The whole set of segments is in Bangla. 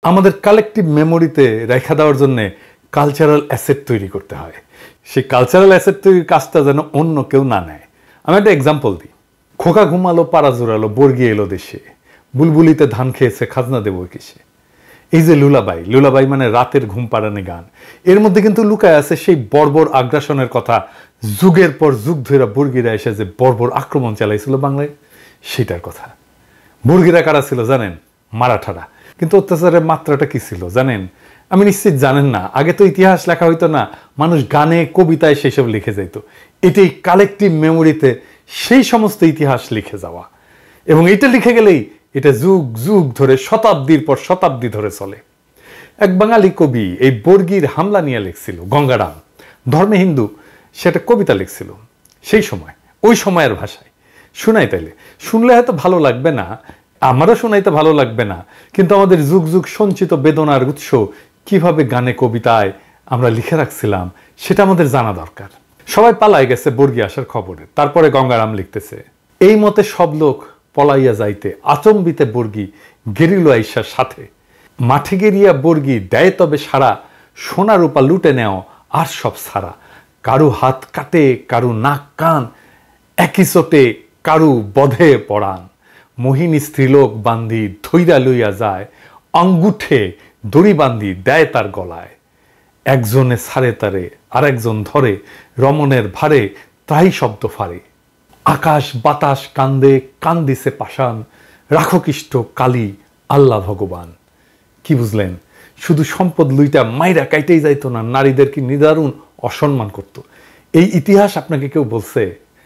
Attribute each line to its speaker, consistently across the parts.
Speaker 1: আমাদের কালেকটিভ মেমোরিতে রেখা দেওয়ার জন্য কালচারাল অ্যাসেট তৈরি করতে হয়। সেই কালচারাল অ্যাসেট তৈরির কাজটা যেন অন্য কেউ না নেয়। আমি একটা এক্সাম্পল দিই। খোকা ঘুমালো, পাড়া জোড়ালো, বর্গি এলো দেশে, বুলবুলিতে ধান খেয়েছে, খাজনা দেবো কিসে। এই যে লুলাবাই, লুলাবাই মানে রাতের ঘুম পাড়ানি গান, এর মধ্যে কিন্তু লুকায় আছে সেই বর্বর আগ্রাসনের কথা। যুগের পর যুগ ধরে বর্গিরা এসে যে বর্বর আক্রমণ চালাইছিল বাংলায়, সেটার কথা। বর্গিরা কারা ছিল জানেন? মারাঠারা। কিন্তু অত্যাচারের মাত্রাটা কি ছিল জানেন? আমি নিশ্চিত জানেন না। আগে তো ইতিহাস লেখা হইতো না, মানুষ গানে কবিতায় সেসব লিখে যাইত। এটাই কালেকটিভ মেমোরিতে সেই সমস্ত ইতিহাস লিখে যাওয়া, এবং এটা লিখে গেলেই এটা যুগ যুগ ধরে শতাব্দীর পর শতাব্দী ধরে চলে। এক বাঙালি কবি এই বর্গির হামলা নিয়ে লিখছিল, গঙ্গারাম, ধর্মে হিন্দু, সেটা কবিতা লিখছিল সেই সময়, ওই সময়ের ভাষায়। শুনাই তাইলে, শুনলে হয়তো ভালো লাগবে না, আমারও শোনাইতে ভালো লাগবে না, কিন্তু আমাদের যুগ যুগ সঞ্চিত বেদনার উৎস কিভাবে গানে কবিতায় আমরা লিখে রাখছিলাম সেটা আমাদের জানা দরকার। সবাই পালাই গেছে বর্গি আসার খবরে, তারপরে গঙ্গারাম লিখতেছে, এই মতে সব লোক পলাইয়া যাইতে আচম্বিতে বর্গি গেরিল আইসার সাথে, মাঠে গেরিয়া বর্গি দেয় তবে সারা, সোনা রূপা লুটে নেও আর সব সারা, কারু হাত কাটে, কারু নাক কান, একই চোটে কারু বধে পড়ান, মোহিনী স্ত্রীলোক বান্ধি ধৈরা লইয়া যায়, আঙ্গুঠে দড়ি বান্ধি দেয় তার গলায়, একজনে ছাড়ে তারে আর একজন ধরে, রমণের ভারে তাই শব্দ ফারে, আকাশ বাতাস কান্দে কান্দিছে পাষাণ, রাখো কৃষ্ট কালী আল্লাহ ভগবান। কি বুঝলেন? শুধু সম্পদ লুইটা মাইরা কাইতেই যাইতো না, নারীদের কি নিদারুণ অসম্মান করত। এই ইতিহাস আপনাকে কেউ বলছে?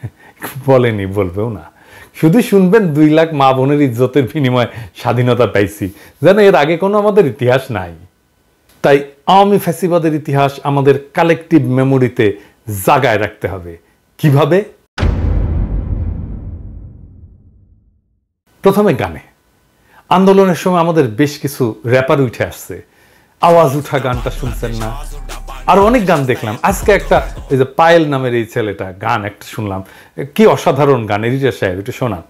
Speaker 1: বলেনি, বলবেও না। শুধু শুনবেন 2 লাখ মা বোনের ইজ্জতের বিনিময়ে স্বাধীনতা পাইছি, যেন এর আগে কোনো আমাদের ইতিহাস নাই। তাই আওয়ামী ফ্যাসিবাদের ইতিহাস আমাদের কালেকটিভ মেমোরিতে জাগায় রাখতে হবে। কিভাবে? প্রথমে গানে। আন্দোলনের সময় আমাদের বেশ কিছু র্যাপার উঠে আসছে, আওয়াজ উঠা গানটা শুনছেন না? আরো অনেক গান দেখলাম। আজকে একটা এই যে পায়েল নামের এই ছেলেটা গান একটা শুনলাম, কি অসাধারণ গান। এডিটর সাহেব একটু শোনান।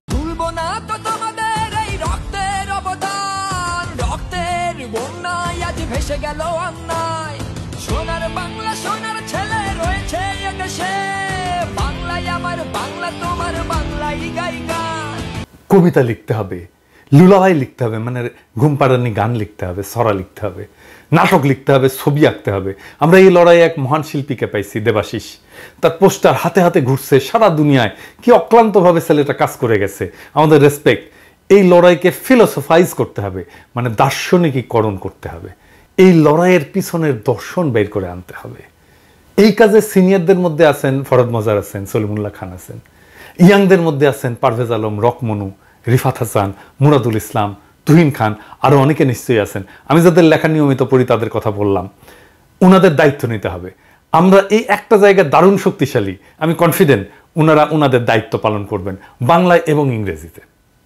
Speaker 2: ভেসে গেল অন্যায়, সোনার বাংলা সোনার ছেলে রয়েছে এদেশে, বাংলায় আমার বাংলা তোমার বাংলাই গাই গান।
Speaker 1: কবিতা লিখতে হবে, লুলাভাই লিখতে হবে, মানে ঘুম পাড়ানি গান লিখতে হবে, ছড়া লিখতে হবে, নাটক লিখতে হবে, ছবি আঁকতে হবে। আমরা এই লড়াইয়ে এক মহান শিল্পীকে পাইছি, দেবাশিস। তার পোস্টার হাতে হাতে ঘুরছে সারা দুনিয়ায়, কি অক্লান্তভাবে ছেলেটা কাজ করে গেছে। আমাদের রেসপেক্ট। এই লড়াইকে ফিলোসফাইজ করতে হবে, মানে দার্শনিকীকরণ করতে হবে। এই লড়াইয়ের পিছনের দর্শন বের করে আনতে হবে। এই কাজে সিনিয়রদের মধ্যে আছেন ফরহাদ মজার, আছেন সলিমুল্লাহ খান, আছেন ইয়াংদের মধ্যে আছেন পারভেজ আলম, রকমনু, রিফাত হাসান, মুরাদুল ইসলাম, তুহিন খান, আরো অনেকে নিশ্চয়ই আছেন। আমি যাদের লেখা নিয়মিত পড়ি তাদের কথা বললাম। ওনাদের দায়িত্ব নিতে হবে। আমরা এই একটা জায়গায় দারুণ শক্তিশালী, আমি কনফিডেন্ট ওনারা ওনাদের দায়িত্ব পালন করবেন বাংলায় এবং ইংরেজিতে।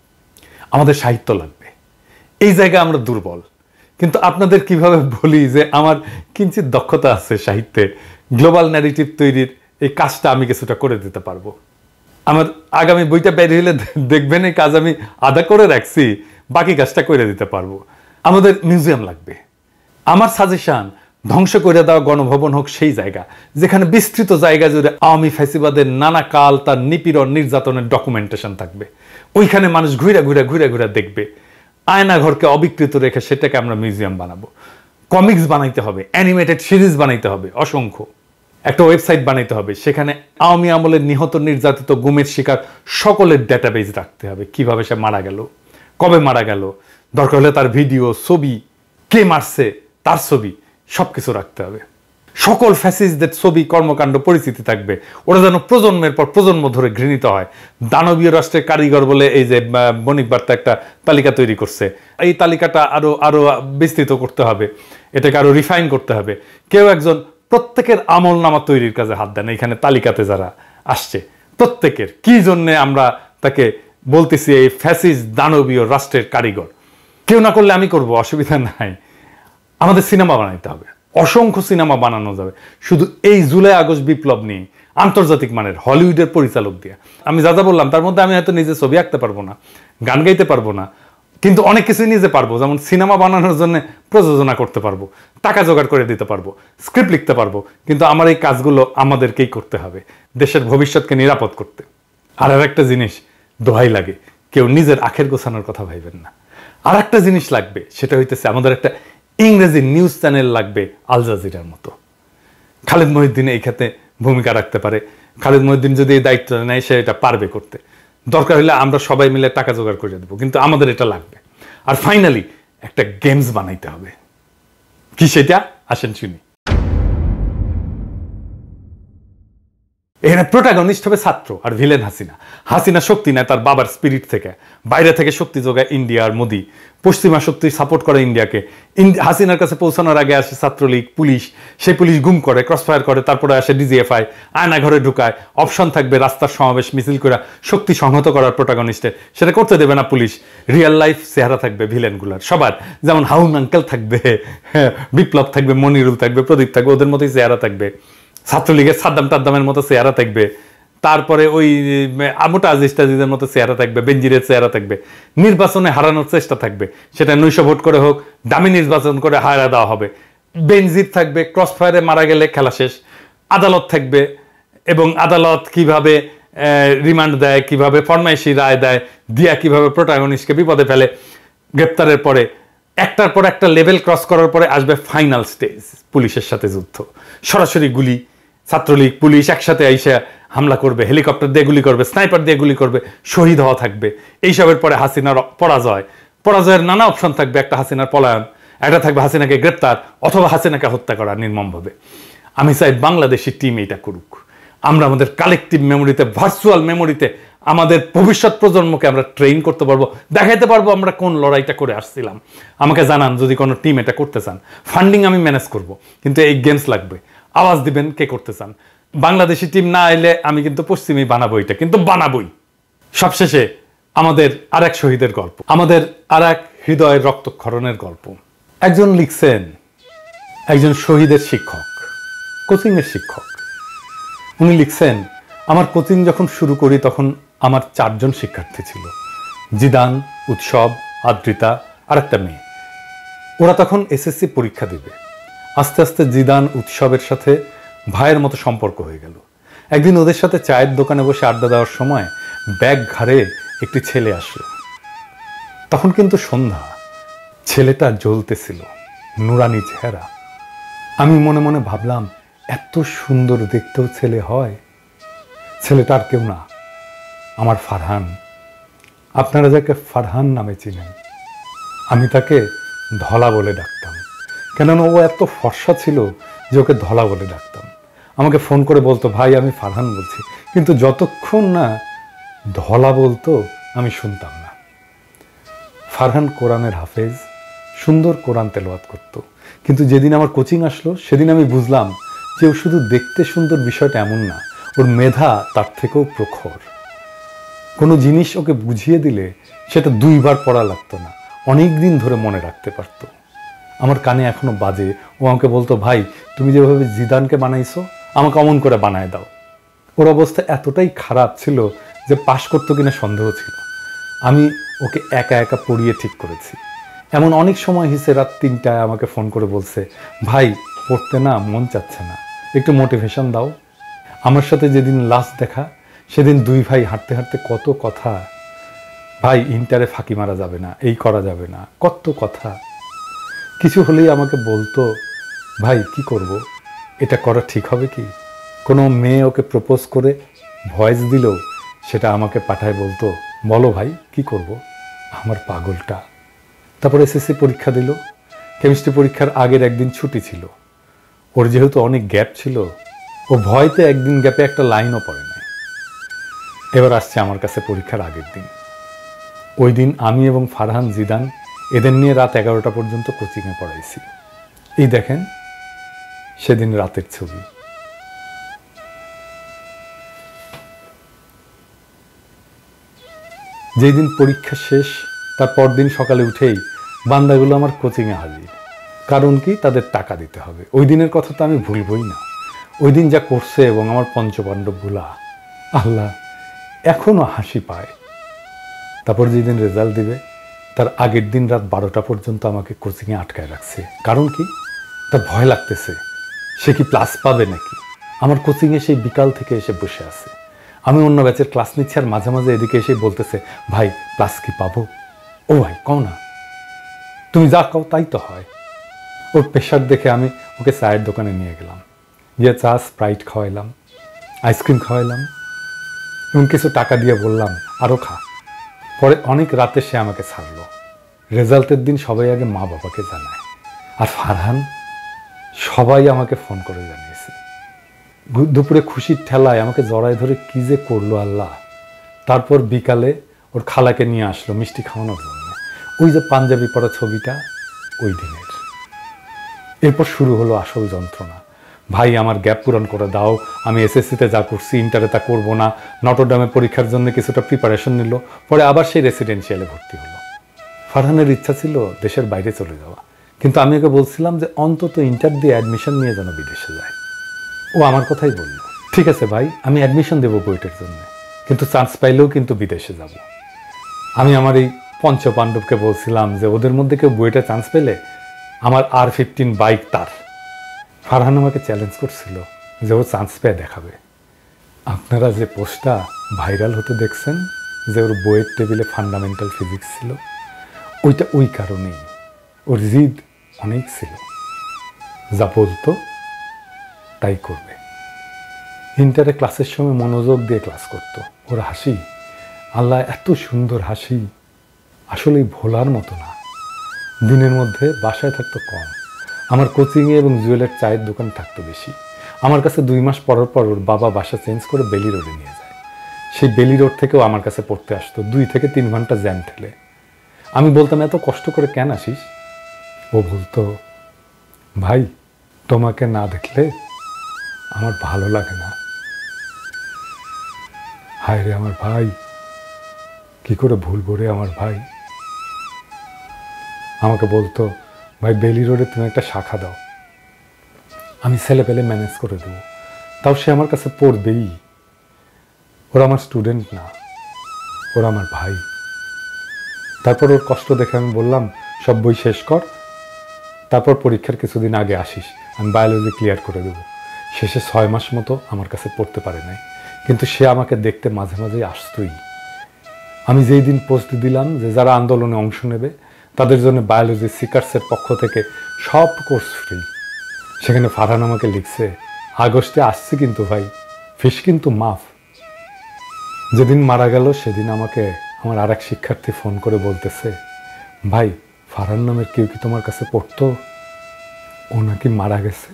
Speaker 1: আমাদের সাহিত্য লাগবে, এই জায়গায় আমরা দুর্বল। কিন্তু আপনাদের কিভাবে বলি যে আমার কিঞ্চিত দক্ষতা আছে সাহিত্যে, গ্লোবাল ন্যারেটিভ তৈরির এই কাজটা আমি কিছুটা করে দিতে পারবো। আমার আগামী বইটা বের হলে দেখবেন এই কাজ আমি আধা করে রাখছি, বাকি কাজটা করে দিতে পারবো। আমাদের মিউজিয়াম লাগবে। আমার সাজেশন, ধ্বংস করে দেওয়া গণভবন হোক সেই জায়গা যেখানে বিস্তৃত জায়গা জুড়ে আওয়ামী ফ্যাসিবাদের নানা কাল, তার নিপীড়ন নির্যাতনের ডকুমেন্টেশন থাকবে। ওইখানে মানুষ ঘুরে ঘুরে ঘুরে ঘুরে দেখবে। আয়না ঘরকে অবিকৃত রেখে সেটাকে আমরা মিউজিয়াম বানাবো। কমিক্স বানাইতে হবে, অ্যানিমেটেড সিরিজ বানাইতে হবে অসংখ্য। একটা ওয়েবসাইট বানাইতে হবে, সেখানে আওয়ামী আমলের নিহত নির্যাতিত গুমের শিকার সকলের ডেটাবেজ রাখতে হবে। কিভাবে সে মারা গেল, কবে মারা গেল, দরকার হলে তার ভিডিও, ছবি, কে মারছে তার ছবি, সবকিছু রাখতে হবে। সকল ফ্যাসিস্টদের ছবি, কর্মকাণ্ড, পরিচিতি থাকবে। ওরা যেন প্রজন্মের পর প্রজন্ম ধরে ঘৃণিত হয়। দানবীয় রাষ্ট্রের কারিগর বলে এই যে বণিক বার্তা একটা তালিকা তৈরি করছে, এই তালিকাটা আরো আরো বিস্তৃত করতে হবে, এটাকে আরো রিফাইন করতে হবে। কেউ একজন প্রত্যেকের আমল নামা তৈরির কাজে হাত দেন। এখানে তালিকাতে যারা আসছে প্রত্যেকের কি জন্য আমরা তাকে বলতেছি এই ফ্যাসিস্ট দানবীয় রাষ্ট্রের কারিগর। কেউ না করলে আমি করব, অসুবিধা নাই। আমাদের সিনেমা বানাইতে হবে, অসংখ্য সিনেমা বানানো যাবে শুধু এই জুলাই আগস্ট বিপ্লব নিয়ে, আন্তর্জাতিক মানের হলিউডের পরিচালক দিয়ে। আমি যা যা বললাম তার মধ্যে আমি হয়তো নিজে ছবি আঁকতে পারবো না, গান গাইতে পারবো না, কিন্তু অনেক কিছুই নিজে পারবো, যেমন সিনেমা বানানোর জন্য প্রযোজনা করতে পারবো, টাকা জোগাড় করে দিতে পারবো, স্ক্রিপ্ট লিখতে পারবো, কিন্তু আমার এই কাজগুলো আমাদেরকেই করতে হবে দেশের ভবিষ্যৎকে নিরাপদ করতে। আর একটা জিনিস দোহাই লাগে, কেউ নিজের আখের গোছানোর কথা ভাইবেন না। আর একটা জিনিস লাগবে, সেটা হইতেছে আমাদের একটা ইংরেজি নিউজ চ্যানেল লাগবে আল জাজিরার মতো। খালিদ মহিউদ্দিন এই ক্ষেত্রে ভূমিকা রাখতে পারে। খালিদ মহিউদ্দিন যদি এই দায়িত্ব নেয়, সে এটা পারবে করতে। দরকার হলে আমরা সবাই মিলে টাকা জোগাড় করে দেবো, কিন্তু আমাদের এটা লাগবে। আর ফাইনালি একটা গেমস বানাইতে হবে। কি সেটা? আসেন শুনি। এখানে প্রোটাগনিস্ট হবে ছাত্র আর ভিলেন হাসিনা। হাসিনা শক্তি নেয় তার বাবার স্পিরিট থেকে, বাইরে থেকে শক্তি যোগায় ইন্ডিয়া আর মোদি। পশ্চিমা শক্তি সাপোর্ট করে ইন্ডিয়াকে। হাসিনার কাছে পৌঁছানোর আগে আসে ছাত্রলীগ, পুলিশ। সেই পুলিশ গুম করে, ক্রসফায়ার করে, তারপরে আসে ডিজিএফআই, আয়না ঘরে ঢুকায়। অপশন থাকবে রাস্তার সমাবেশ মিছিল করে শক্তি সংহত করার প্রোটাগনিস্টের, সেটা করতে দেবে না পুলিশ। রিয়েল লাইফ চেহারা থাকবে ভিলেনগুলার সবার, যেমন হাউন আঙ্কেল থাকবে, বিপ্লব থাকবে, মনিরুল থাকবে, প্রদীপ থাকবে, ওদের মতোই চেহারা থাকবে। ছাত্রলীগের সাদ্দাম টাদ্দামের মতো চেহারা থাকবে, তারপরে ওই মোটা আজিজ টাজিজের মতো চেহারা থাকবে, বেনজিরের চেহারা থাকবে। নির্বাচনে হারানোর চেষ্টা থাকবে, সেটা 900 ভোট করে হোক, দামি নির্বাচন করে হারা দেওয়া হবে। বেনজির থাকবে, ক্রসফায়ারে মারা গেলে খেলা শেষ। আদালত থাকবে, এবং আদালত কিভাবে রিমান্ড দেয়, কিভাবে ফরমাইশি রায় দেয়, দিয়া কিভাবে প্রোটাগনিস্টকে বিপদে ফেলে। গ্রেপ্তারের পরে একটার পর একটা লেভেল ক্রস করার পরে আসবে ফাইনাল স্টেজ, পুলিশের সাথে যুদ্ধ। সরাসরি গুলি, ছাত্রলীগ পুলিশ একসাথে আইসা হামলা করবে, হেলিকপ্টার দিয়ে গুলি করবে, স্নাইপার দিয়ে গুলি করবে, শহীদ হওয়া থাকবে। এইসবের পরে হাসিনার পরাজয়ের নানা অপশন থাকবে। একটা হাসিনার পলায়ন, একটা থাকবে হাসিনাকে গ্রেপ্তার, অথবা হাসিনাকে হত্যা করা নির্মমভাবে। আমি চাই বাংলাদেশি টিম এটা করুক। আমরা আমাদের কালেকটিভ মেমোরিতে, ভার্চুয়াল মেমোরিতে আমাদের ভবিষ্যৎ প্রজন্মকে আমরা ট্রেন করতে পারবো, দেখাইতে পারবো আমরা কোন লড়াইটা করে আসছিলাম। আমাকে জানান যদি কোনো টিম এটা করতে চান। ফান্ডিং আমি ম্যানেজ করব, কিন্তু এই গেমস লাগবে। আওয়াজ দিবেন কে করতে চান। বাংলাদেশি টিম না এলে আমি কিন্তু পশ্চিমী বানাবো, এটা কিন্তু বানাবই। সবশেষে আমাদের আরেক শহীদের গল্প, আমাদের আরেক হৃদয়ের রক্তক্ষরণের গল্প। একজন লিখছেন, একজন শহীদের শিক্ষক, কোচিংয়ের শিক্ষক। উনি লিখছেন, আমার কোচিং যখন শুরু করি তখন আমার 4 জন শিক্ষার্থী ছিল, জিদান, উৎসব, আদ্রিতা আর একটা মেয়ে। ওরা তখন এসএসসি পরীক্ষা দিবে। আস্তে আস্তে জিদান, উৎসবের সাথে ভাইয়ের মতো সম্পর্ক হয়ে গেল। একদিন ওদের সাথে চায়ের দোকানে বসে আড্ডা দেওয়ার সময় ব্যাগ ঘাড়ে একটি ছেলে আসলো। তখন কিন্তু সন্ধ্যা, ছেলেটা জ্বলতেছিল, নুরানি চেহারা। আমি মনে মনে ভাবলাম, এত সুন্দর দেখতেও ছেলে হয়। ছেলেটা আর কেউ না, আমার ফারহান। আপনারা যাকে ফারহান নামে চিনেন, আমি তাকে ধলা বলে ডাকতাম। কেননা ও এত ফর্সা ছিল যে ওকে ধলা বলে ডাকতাম। আমাকে ফোন করে বলতো, ভাই আমি ফারহান বলছি, কিন্তু যতক্ষণ না ধলা বলতো আমি শুনতাম না। ফারহান কোরআনের হাফেজ, সুন্দর কোরআন তেলাওয়াত করত। কিন্তু যেদিন আমার কোচিং আসলো সেদিন আমি বুঝলাম যে ও শুধু দেখতে সুন্দর বিষয়টা এমন না, ওর মেধা তার থেকেও প্রখর। কোনো জিনিস ওকে বুঝিয়ে দিলে সেটা 2 বার পড়া লাগতো না, অনেক দিন ধরে মনে রাখতে পারত। আমার কানে এখনো বাজে, ও আমাকে বলতো, ভাই তুমি যেভাবে জিদানকে বানাইছো আমাকে অমন করে বানায় দাও। ওর অবস্থা এতটাই খারাপ ছিল যে পাশ করতো কিনা সন্দেহ ছিল। আমি ওকে একা একা পড়িয়ে ঠিক করেছি। এমন অনেক সময় হিসে রাত 3টায় আমাকে ফোন করে বলছে, ভাই পড়তে না মন চাচ্ছে না, একটু মোটিভেশন দাও। আমার সাথে যেদিন লাস্ট দেখা সেদিন 2 ভাই হাঁটতে হাঁটতে কত কথা, ভাই ইন্টারে ফাঁকি মারা যাবে না, এই করা যাবে না, কত কথা। কিছু হলেই আমাকে বলতো, ভাই কি করব, এটা করা ঠিক হবে কি? কোনো মেয়ে ওকে প্রপোজ করে ভয়েস দিল, সেটা আমাকে পাঠায় বলতো, বলো ভাই কি করব। আমার পাগলটা। তারপর এসএসসি পরীক্ষা দিল। কেমিস্ট্রি পরীক্ষার আগের একদিন ছুটি ছিল। ওর যেহেতু অনেক গ্যাপ ছিল, ও ভয়তে একদিন গ্যাপে একটা লাইনও পড়ে নাই। এবার আসছে আমার কাছে পরীক্ষার আগের দিন। ওই দিন আমি এবং ফারহান, জিদান এদের নিয়ে রাত 11টা পর্যন্ত কোচিংয়ে পড়াইছি। এই দেখেন সেদিন রাতের ছবি। যেই দিন পরীক্ষা শেষ তার পরদিন সকালে উঠেই বান্দাগুলো আমার কোচিংয়ে হাজির। কারণ কি, তাদের টাকা দিতে হবে। ওই দিনের কথা তো আমি ভুলবই না। ওই দিন যা করছে এবং আমার পঞ্চপাণ্ডবগুলা, আল্লাহ এখনো হাসি পায়। তারপর যেদিন রেজাল্ট দিবে তার আগের দিন রাত 12টা পর্যন্ত আমাকে কোচিংয়ে আটকায় রাখছে। কারণ কি? তার ভয় লাগতেছে সে কি প্লাস পাবে নাকি। আমার কোচিংয়ে সেই বিকাল থেকে এসে বসে আছে। আমি অন্য ব্যাচের ক্লাস নিচ্ছি আর মাঝে মাঝে এদিকে এসে বলতেছে, ভাই প্লাস কি পাবো? ও ভাই কও না, তুমি যা কও তাই তো হয়। ওর প্রেশার দেখে আমি ওকে চায়ের দোকানে নিয়ে গেলাম, গিয়ে চা স্প্রাইট খাওয়াইলাম, আইসক্রিম খাওয়াইলাম এবং কিছু টাকা দিয়ে বললাম আরও খা। পরে অনেক রাতে সে আমাকে ছাড়লো। রেজাল্টের দিন সবাই আগে মা বাবাকে জানায়, আর ফারহান সবাই আমাকে ফোন করে জানিয়েছে। দুপুরে খুশির ঠেলায় আমাকে জড়ায় ধরে কি যে করলো আল্লাহ। তারপর বিকালে ওর খালাকে নিয়ে আসলো মিষ্টি খাওয়ানোর জন্য। ওই যে পাঞ্জাবি পরা ছবিটা ওই দিনের। এরপর শুরু হলো আসল যন্ত্রণা। ভাই আমার গ্যাপ পূরণ করে দাও, আমি এসএসসিতে যা করছি ইন্টারে তা করবো না। নটরডেমে পরীক্ষার জন্য কিছুটা প্রিপারেশন নিল, পরে আবার সেই রেসিডেন্সিয়ালে ভর্তি হলো। ফারহানের ইচ্ছা ছিল দেশের বাইরে চলে যাওয়া, কিন্তু আমি ওকে বলছিলাম যে অন্তত ইন্টার দিয়ে অ্যাডমিশন নিয়ে যেন বিদেশে যায়। ও আমার কথাই বলল, ঠিক আছে ভাই আমি অ্যাডমিশন দেবো বুয়েটের জন্য, কিন্তু চান্স পাইলেও কিন্তু বিদেশে যাব। আমি আমার এই পঞ্চপাণ্ডবকে বলছিলাম যে ওদের মধ্যে কেউ বুয়েটে চান্স পেলে আমার R15 বাইক তার। ফারহান আমাকে চ্যালেঞ্জ করছিল যে ও চান্স পেয়ে দেখাবে। আপনারা যে পোস্টটা ভাইরাল হতে দেখছেন যে ওর বইয়ের টেবিলে ফান্ডামেন্টাল ফিজিক্স ছিল, ওইটা ওই কারণেই। ওর জিদ অনেক ছিল, যা বলতো তাই করবে। ইন্টারে ক্লাসের সময় মনোযোগ দিয়ে ক্লাস করতো। ওর হাসি, আল্লাহ এত সুন্দর হাসি, আসলেই ভোলার মতো না। দিনের মধ্যে বাসায় থাকতো কম, আমার কোচিংয়ে এবং জুয়েলের চায়ের দোকান থাকতো বেশি। আমার কাছে 2 মাস পর পর ওর বাবা বাসা চেঞ্জ করে বেলি রোডে নিয়ে যায়। সেই বেলি রোড থেকেও আমার কাছে পড়তে আসতো 2 থেকে 3 ঘন্টা জ্যাম ঠেলে। আমি বলতাম এত কষ্ট করে কেন আসিস? ও বলতো, ভাই তোমাকে না দেখলে আমার ভালো লাগে না। হায় রে আমার ভাই, কি করে ভুলবো রে আমার ভাই। আমাকে বলতো, ভাই বেলি রোডে তুমি একটা শাখা দাও, আমি ছেলে পেলে ম্যানেজ করে দেবো। তাও সে আমার কাছে পড়বেই। ওরা আমার স্টুডেন্ট না, ওরা আমার ভাই। তারপর ওর কষ্ট দেখে আমি বললাম, সব বই শেষ কর, তারপর পরীক্ষার কিছুদিন আগে আসিস, আমি বায়োলজি ক্লিয়ার করে দেবো। শেষে 6 মাস মতো আমার কাছে পড়তে পারে নাই, কিন্তু সে আমাকে দেখতে মাঝে মাঝেই আসতোই। আমি যেই দিন পোস্ট দিলাম যে যারা আন্দোলনে অংশ নেবে তাদের জন্য বায়োলজি সিকার্সের পক্ষ থেকে সব কোর্স ফ্রি, সেখানে ফারহান আমাকে লিখছে, আগস্টে আসছি কিন্তু ভাই, ফিস কিন্তু মাফ। যেদিন মারা গেল সেদিন আমাকে আমার আরেক শিক্ষার্থী ফোন করে বলতেছে, ভাই ফারহান নামের কেউ কি তোমার কাছে পড়তো? ও নাকি মারা গেছে।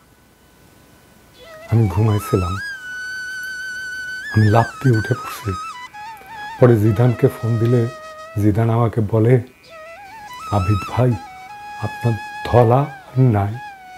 Speaker 1: আমি ঘুমাইছিলাম, আমি লাফ দিয়ে উঠে পড়ছি। পরে জিদানকে ফোন দিলে জিদান আমাকে বলে, আবিদ ভাই আপনার ধলা নাই।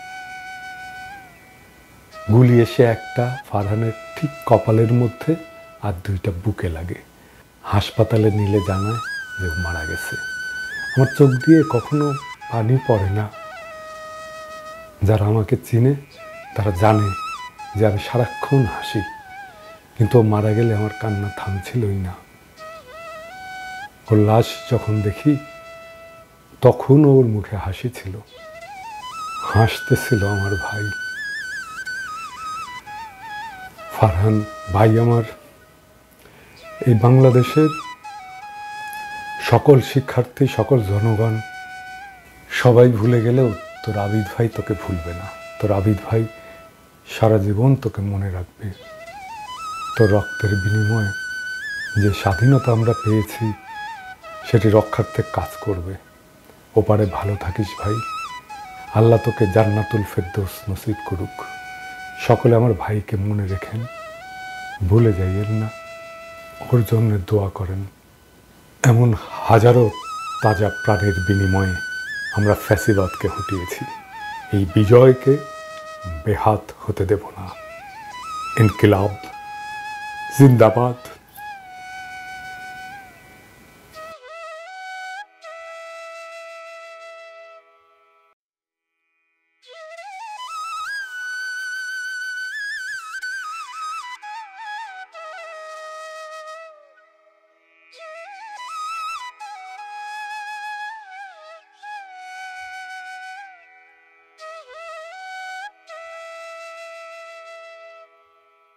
Speaker 1: গুলি এসে একটা ফারহানের ঠিক কপালের মধ্যে আর 2টা বুকে লাগে। হাসপাতালে নিলে জানায় যে ও মারা গেছে। আমার চোখ দিয়ে কখনো পানি পড়ে না। যারা আমাকে চিনে তারা জানে যে আমি সারাক্ষণ হাসি, কিন্তু ও মারা গেলে আমার কান্না থামছিলই না। ওর লাশ যখন দেখি তখন ওর মুখে হাসি ছিল, হাসতেছিল আমার ভাই। ফারহান ভাই আমার এই বাংলাদেশের সকল শিক্ষার্থী, সকল জনগণ সবাই ভুলে গেলেও তোর আবিদ ভাই তোকে ভুলবে না। তোর আবিদ ভাই সারা জীবন তোকে মনে রাখবে। তোর রক্তের বিনিময়ে যে স্বাধীনতা আমরা পেয়েছি সেটি রক্ষার্থে কাজ করবে। ওপারে ভালো থাকিস ভাই, আল্লাহ তোকে জান্নাতুল ফেরদৌস নসিব করুক। সকলে আমার ভাইকে মনে রেখেন, ভুলে যাইয়েন না, ওর জন্য দোয়া করেন। এমন হাজারো তাজা প্রাণের বিনিময়ে আমরা ফ্যাসিবাদকে হটিয়েছি। এই বিজয়কে বেহাত হতে দেব না। ইনকিলাব জিন্দাবাদ।